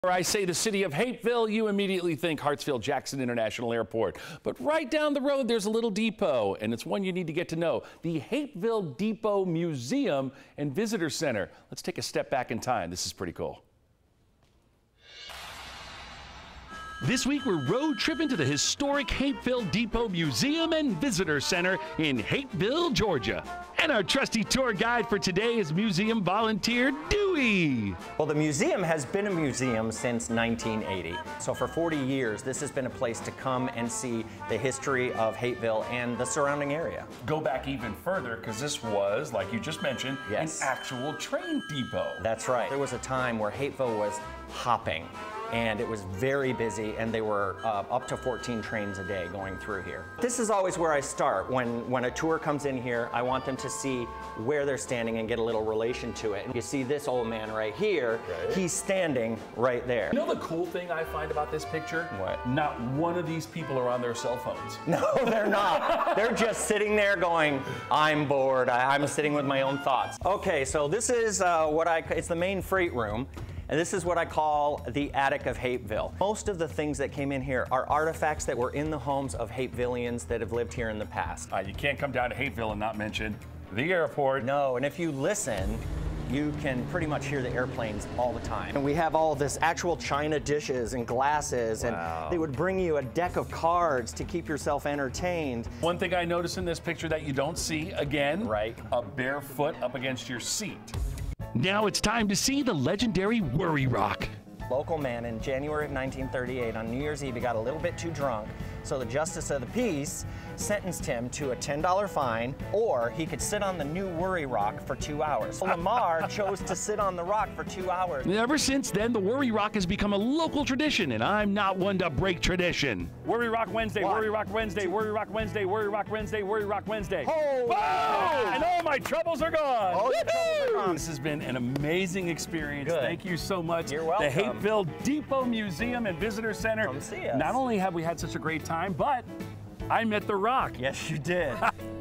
I say the city of Hapeville, you immediately think Hartsfield-Jackson International Airport. But right down the road, there's a little depot, and it's one you need to get to know. The Hapeville Depot Museum and Visitor Center. Let's take a step back in time. This is pretty cool. This week, we're road tripping to the historic Hapeville Depot Museum and Visitor Center in Hapeville, Georgia. And our trusty tour guide for today is museum volunteer Dewey. Well, the museum has been a museum since 1980. So for 40 years, this has been a place to come and see the history of Hapeville and the surrounding area. Go back even further, because this was, like you just mentioned, an actual train depot. That's right. There was a time where Hapeville was hopping, and it was very busy, and there were up to 14 trains a day going through here. This is always where I start. When a tour comes in here, I want them to see where they're standing and get a little relation to it. And you see this old man right here, he's standing right there. You know the cool thing I find about this picture? What? Not one of these people are on their cell phones. No, they're not. They're just sitting there going, I'm bored, I'm sitting with my own thoughts. Okay, so this is it's the main freight room. And this is what I call the attic of Hapeville. Most of the things that came in here are artifacts that were in the homes of Hapevillians that have lived here in the past. You can't come down to Hapeville and not mention the airport. No, and if you listen, you can pretty much hear the airplanes all the time. And we have all this actual china dishes and glasses, and they would bring you a deck of cards to keep yourself entertained. One thing I noticed in this picture that you don't see again, a bare foot up against your seat. Now it's time to see the legendary Worry Rock. Local man in January of 1938 on New Year's Eve, he got a little bit too drunk, so the Justice of the Peace sentenced him to a $10 fine, or he could sit on the new Worry Rock for 2 hours. So Lamar chose to sit on the rock for 2 hours. Ever since then, the Worry Rock has become a local tradition, and I'm not one to break tradition. Worry Rock Wednesday, Worry Rock Wednesday, Worry Rock Wednesday, Worry Rock Wednesday, Worry Rock Wednesday. Oh! And all my troubles are gone. All your troubles are gone. This has been an amazing experience. Good. Thank you so much. You're welcome. The Hapeville Depot Museum and Visitor Center. Come see us. Not only have we had such a great time, but I met the Rock. Yes, you did.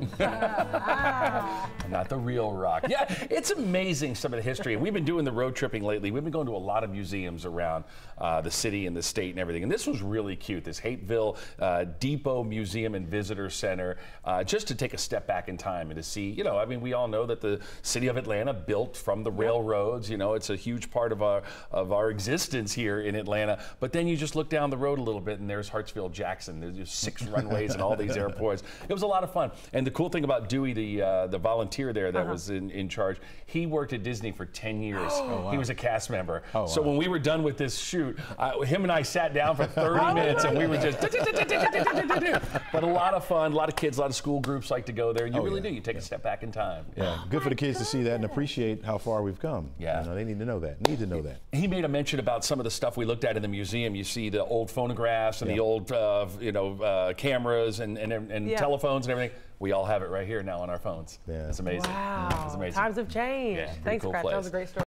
Not the real Rock. Yeah, it's amazing some of the history. We've been doing the road tripping lately. We've been going to a lot of museums around the city and the state and everything. And this was really cute, this Hapeville Depot Museum and Visitor Center, just to take a step back in time and to see, you know, I mean, we all know that the city of Atlanta built from the railroads. You know, it's a huge part of our existence here in Atlanta. But then you just look down the road a little bit and there's Hartsfield-Jackson. There's just 6 runways and all these airports. It was a lot of fun. And the cool thing about Dewey, the volunteer there that was in charge, he worked at Disney for 10 years. He was a cast member. So when we were done with this shoot, him and I sat down for 30 minutes and we were just but a lot of fun, a lot of kids, a lot of school groups like to go there. You really do. You take a step back in time. Yeah, good for the kids to see that and appreciate how far we've come. Yeah. You know, they need to know that. He made a mention about some of the stuff we looked at in the museum. You see the old phonographs and the old cameras and telephones and everything. We all have it right here now on our phones. Yeah. It's amazing. Wow. It's amazing. Times have changed. Yeah, Thanks, cool Craft. That was a great story.